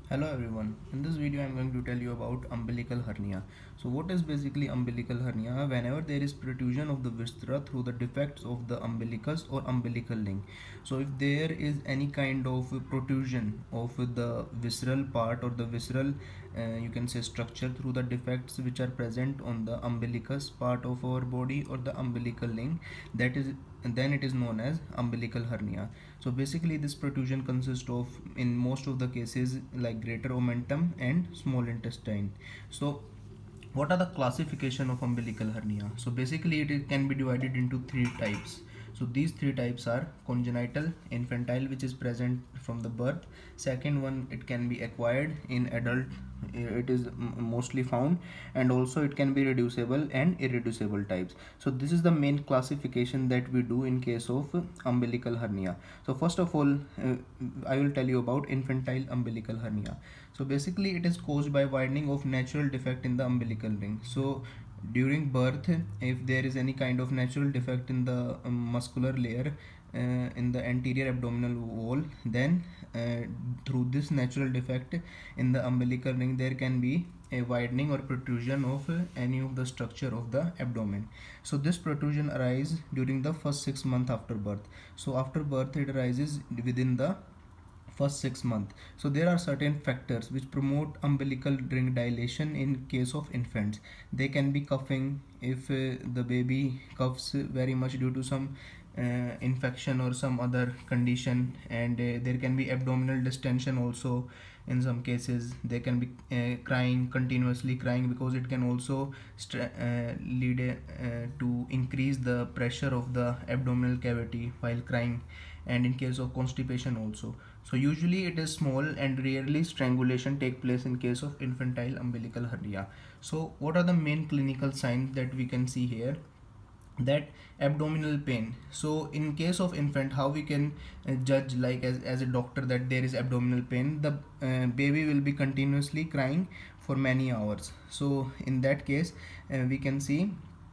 Hello everyone, in this video I am going to tell you about umbilical hernia. So what is basically umbilical hernia? Whenever there is protrusion of the viscera through the defects of the umbilicus or umbilical link. So if there is any kind of protrusion of the visceral part or the visceral you can say structure through the defects which are present on the umbilicus part of our body or the umbilical link, that is then it is known as umbilical hernia. So basically this protrusion consists of, in most of the cases, like greater omentum and small intestine. So what are the classification of umbilical hernia? So basically can be divided into three types. So these three types are congenital, infantile, which is present from the birth. Second one, it can be acquired in adult, it is mostly found, and also it can be reducible and irreducible types. So this is the main classification that we do in case of umbilical hernia. So first of all, I will tell you about infantile umbilical hernia. So basically it is caused by widening of natural defect in the umbilical ring. So during birth, if there is any kind of natural defect in the muscular layer in the anterior abdominal wall, then through this natural defect in the umbilical ring there can be a widening or protrusion of any of the structure of the abdomen. So this protrusion arises during the first 6 months after birth. So after birth it arises within the first 6 months. So there are certain factors which promote umbilical ring dilation in case of infants. They can be coughing, if the baby coughs very much due to some infection or some other condition, and there can be abdominal distension also. In some cases they can be crying, continuously crying, because it can also lead to increase the pressure of the abdominal cavity while crying, and in case of constipation also. So usually it is small and rarely strangulation take place in case of infantile umbilical hernia. So what are the main clinical signs that we can see here? That abdominal pain. So in case of infant, how we can judge, like as a doctor, that there is abdominal pain? The baby will be continuously crying for many hours. So in that case we can see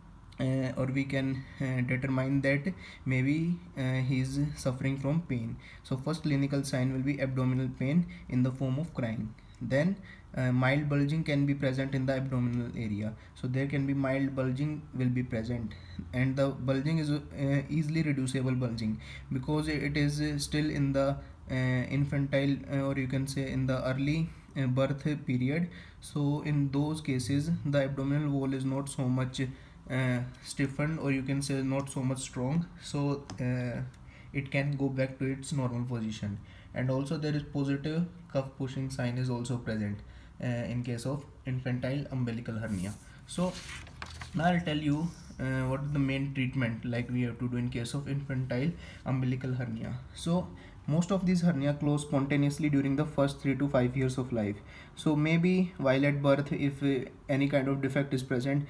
or we can determine that maybe he is suffering from pain. So first clinical sign will be abdominal pain in the form of crying. Then mild bulging can be present in the abdominal area. So there can be mild bulging will be present, and the bulging is easily reducible bulging, because it is still in the infantile or you can say in the early birth period. So in those cases the abdominal wall is not so much stiffened, or you can say not so much strong. So it can go back to its normal position. And also there is positive cuff pushing sign is also present in case of infantile umbilical hernia. So now I'll tell you what is the main treatment like we have to do in case of infantile umbilical hernia. So most of these hernia close spontaneously during the first 3 to 5 years of life. So maybe while at birth, if any kind of defect is present,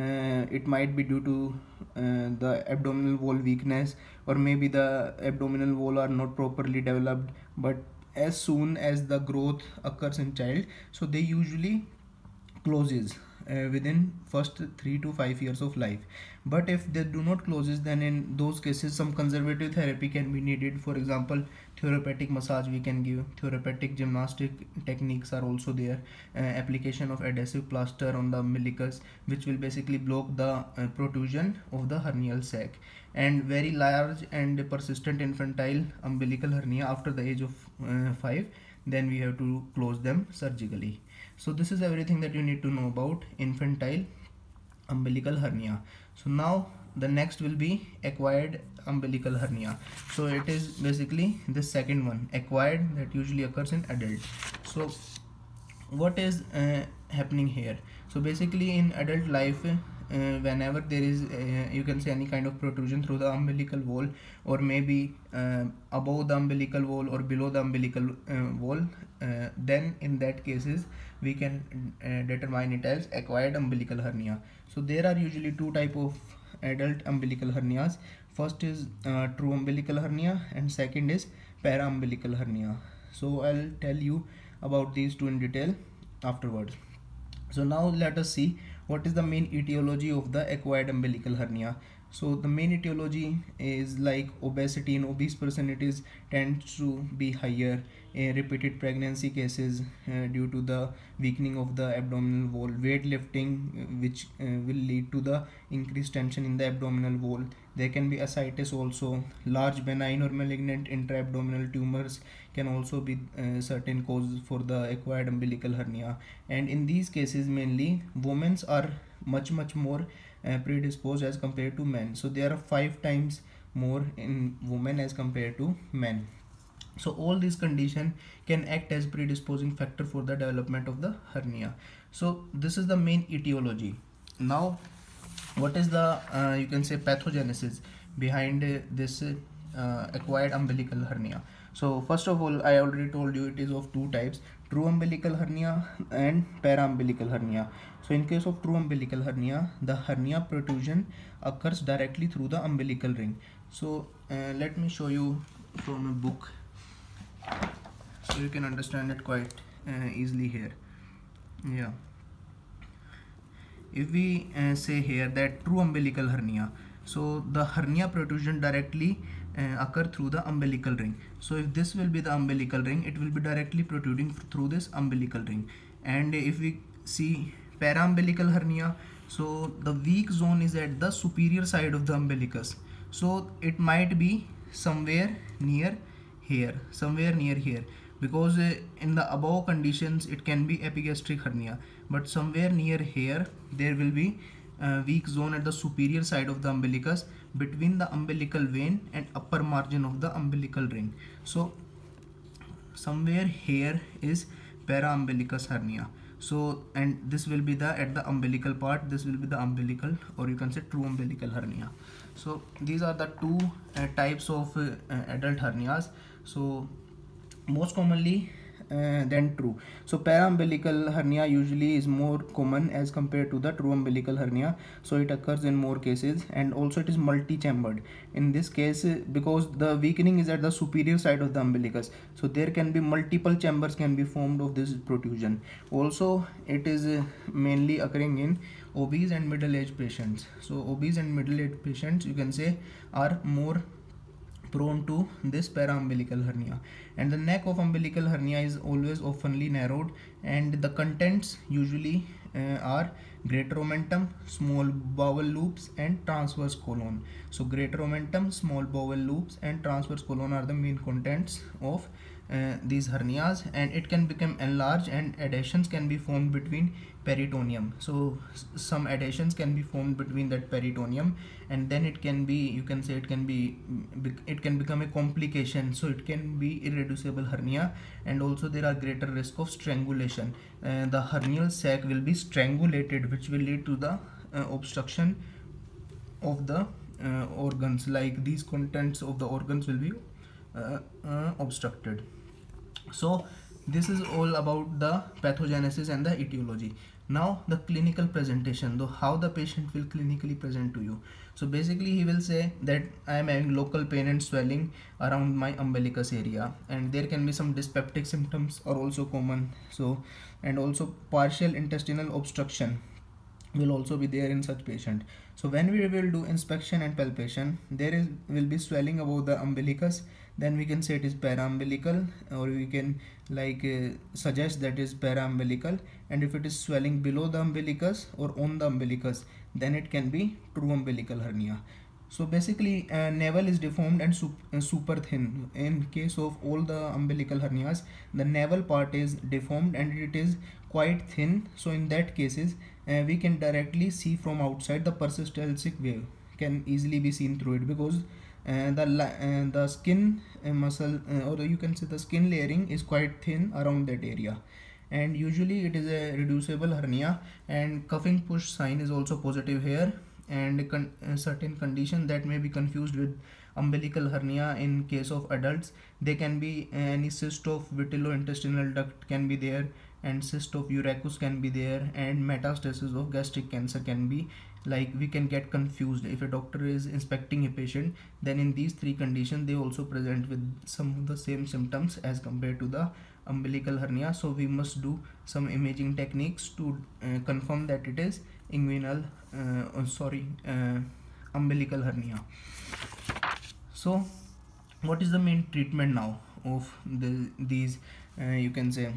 it might be due to the abdominal wall weakness, or maybe the abdominal wall are not properly developed. But as soon as the growth occurs in child, so they usually closes within first 3 to 5 years of life. But if they do not closes, then in those cases some conservative therapy can be needed. For example, therapeutic massage we can give, therapeutic gymnastic techniques are also there, application of adhesive plaster on the umbilicus, which will basically block the protrusion of the hernial sac. And very large and persistent infantile umbilical hernia after the age of 5, then we have to close them surgically. So this is everything that you need to know about infantile umbilical hernia. So now the next will be acquired umbilical hernia. So it is basically the second one, acquired, that usually occurs in adult. So what is happening here? So basically in adult life, whenever there is you can say any kind of protrusion through the umbilical wall, or maybe above the umbilical wall or below the umbilical wall, then in that cases we can determine it as acquired umbilical hernia. So there are usually two type of adult umbilical hernias. First is true umbilical hernia, and second is para-umbilical hernia. So I'll tell you about these two in detail afterwards. So now let us see what is the main etiology of the acquired umbilical hernia. So the main etiology is like obesity. In obese person it is tends to be higher. repeated pregnancy cases due to the weakening of the abdominal wall, weightlifting which will lead to the increased tension in the abdominal wall. There can be ascites also. Large benign or malignant intra-abdominal tumors can also be certain causes for the acquired umbilical hernia, and in these cases mainly women are much more predisposed as compared to men. So there are 5 times more in women as compared to men. So all these conditions can act as predisposing factor for the development of the hernia. So this is the main etiology. Now what is the you can say pathogenesis behind this acquired umbilical hernia? So first of all, I already told you it is of two types: true umbilical hernia and para-umbilical hernia. So in case of true umbilical hernia, the hernia protrusion occurs directly through the umbilical ring. So let me show you from a book so you can understand it quite easily here. Yeah, if we say here that true umbilical hernia, so the hernia protrusion directly occur through the umbilical ring. So if this will be the umbilical ring, it will be directly protruding through this umbilical ring. And if we see para-umbilical hernia, so the weak zone is at the superior side of the umbilicus, so it might be somewhere near here, because in the above conditions it can be epigastric hernia, but somewhere near here there will be weak zone at the superior side of the umbilicus between the umbilical vein and upper margin of the umbilical ring. So somewhere here is para-umbilicus hernia. So and this will be the at the umbilical part, this will be the umbilical, or you can say true umbilical hernia. So these are the two types of adult hernias. So most commonly than true. So para-umbilical hernia usually is more common as compared to the true umbilical hernia. So it occurs in more cases, and also it is multi-chambered. In this case, because the weakening is at the superior side of the umbilicus, so there can be multiple chambers can be formed of this protrusion. Also it is mainly occurring in obese and middle-aged patients. So obese and middle-aged patients, you can say, are more prone to this para-umbilical hernia. And the neck of umbilical hernia is always oftenly narrowed, and the contents usually are greater omentum, small bowel loops, and transverse colon. So greater omentum, small bowel loops, and transverse colon are the main contents of these hernias, and it can become enlarged, and adhesions can be formed between peritoneum. So some adhesions can be formed between that peritoneum, and then it can be, you can say, it can become a complication. So it can be irreducible hernia, and also there are greater risk of strangulation. The hernial sac will be strangulated, which will lead to the obstruction of the organs, like these contents of the organs will be obstructed. So this is all about the pathogenesis and the etiology. Now the clinical presentation, though, how the patient will clinically present to you. So basically he will say that I am having local pain and swelling around my umbilicus area, and there can be some dyspeptic symptoms are also common. So, and also partial intestinal obstruction will also be there in such patient. So when we will do inspection and palpation, there will be swelling above the umbilicus, then we can say it is para-umbilical, or we can suggest that is para-umbilical. And if it is swelling below the umbilicus or on the umbilicus, then it can be true umbilical hernia. So basically navel is deformed and super thin. In case of all the umbilical hernias, the navel part is deformed and it is quite thin. So in that cases we can directly see from outside, the peristaltic wave can easily be seen through it, because the skin muscle, or you can say the skin layering, is quite thin around that area. And usually it is a reducible hernia, and cuffing push sign is also positive here. And certain condition that may be confused with umbilical hernia in case of adults, they can be any cyst of vitellointestinal duct can be there, and cyst of urachus can be there, and metastasis of gastric cancer can be, like we can get confused if a doctor is inspecting a patient. Then in these three conditions they also present with some of the same symptoms as compared to the umbilical hernia. So we must do some imaging techniques to confirm that it is umbilical hernia. So what is the main treatment now of these you can say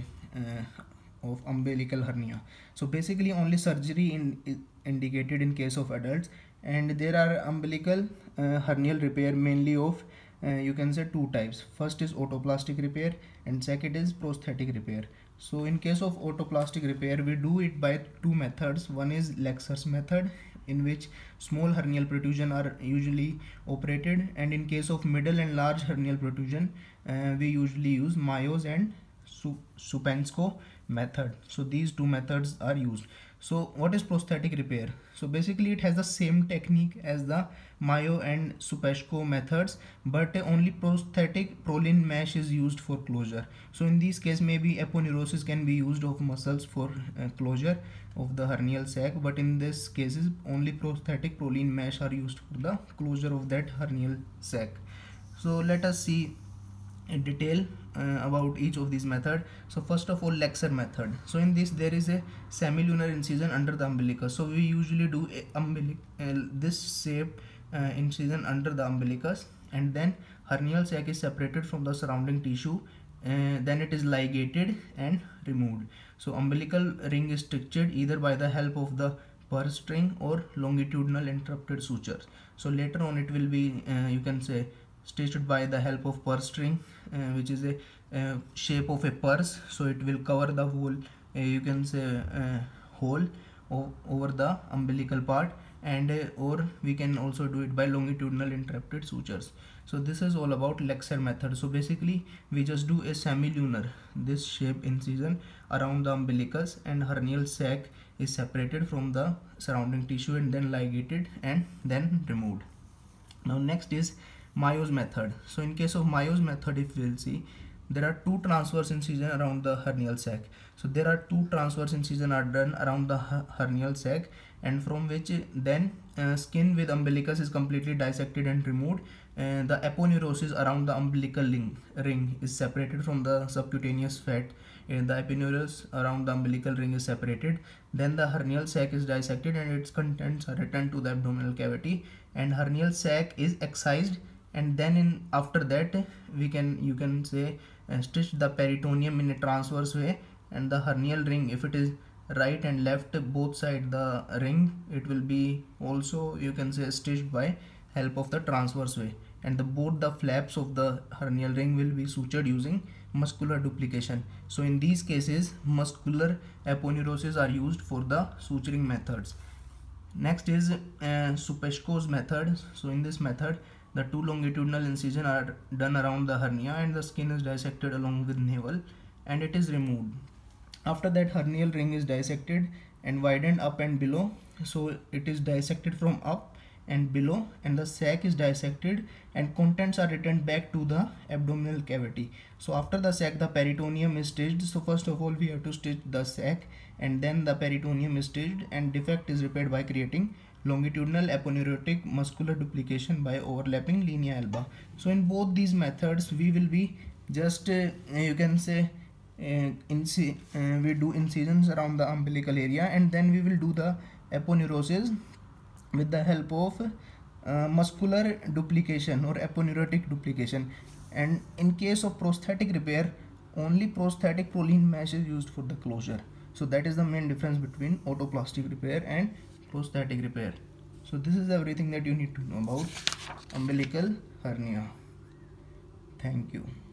of umbilical hernia. So basically only surgery is indicated in case of adults, and there are umbilical hernial repair mainly of you can say two types. First is autoplastic repair and second is prosthetic repair. So in case of autoplastic repair, we do it by two methods. One is Lexer's method, in which small hernial protrusion are usually operated, and in case of middle and large hernial protrusion, we usually use Mayo's and Supensko method. So these two methods are used. So what is prosthetic repair? So basically it has the same technique as the Mayo and Supeshko methods, but only prosthetic Prolin mesh is used for closure. So in this case maybe aponeurosis can be used of muscles for closure of the hernial sac, but in this cases only prosthetic Prolin mesh are used for the closure of that hernial sac. So let us see in detail about each of these method. So first of all, Lexer method. So in this there is a semilunar incision under the umbilicus. So we usually do this shape incision under the umbilicus, and then hernial sac is separated from the surrounding tissue, then it is ligated and removed. So umbilical ring is stitched either by the help of the purse string or longitudinal interrupted sutures. So later on it will be you can say stitched by the help of purse string, which is a shape of a purse. So it will cover the whole you can say hole over the umbilical part, and or we can also do it by longitudinal interrupted sutures. So this is all about Lexer method. So basically we just do a semilunar this shape incision around the umbilicus, and hernial sac is separated from the surrounding tissue and then ligated and then removed. Now next is Mayo's method. So in case of Mayo's method, if we will see, there are two transverse incision around the hernial sac. So there are two transverse incision are done around the hernial sac, and from which then skin with umbilicus is completely dissected and removed. The aponeurosis around the umbilical ring is separated from the subcutaneous fat. The epineurals around the umbilical ring is separated. Then the hernial sac is dissected and its contents are returned to the abdominal cavity, and hernial sac is excised, and then after that you can say stitch the peritoneum in a transverse way, and the hernial ring, if it is right and left both side the ring, it will be also you can say stitched by help of the transverse way, and both the flaps of the hernial ring will be sutured using muscular duplication. So in these cases muscular aponeurosis are used for the suturing methods. Next is Supeshko's method. So in this method the two longitudinal incisions are done around the hernia, and the skin is dissected along with navel, and it is removed. After that hernial ring is dissected and widened up and below. So it is dissected from up and below, and the sac is dissected and contents are returned back to the abdominal cavity. So after the sac the peritoneum is stitched. So first of all we have to stitch the sac, and then the peritoneum is stitched, and defect is repaired by creating longitudinal aponeurotic muscular duplication by overlapping linea alba. So in both these methods we will be just you can say we do incisions around the umbilical area, and then we will do the aponeurosis with the help of muscular duplication or aponeurotic duplication. And in case of prosthetic repair, only prosthetic Prolin mesh is used for the closure. So that is the main difference between autoplastic repair and prosthetic repair. So this is everything that you need to know about umbilical hernia. Thank you.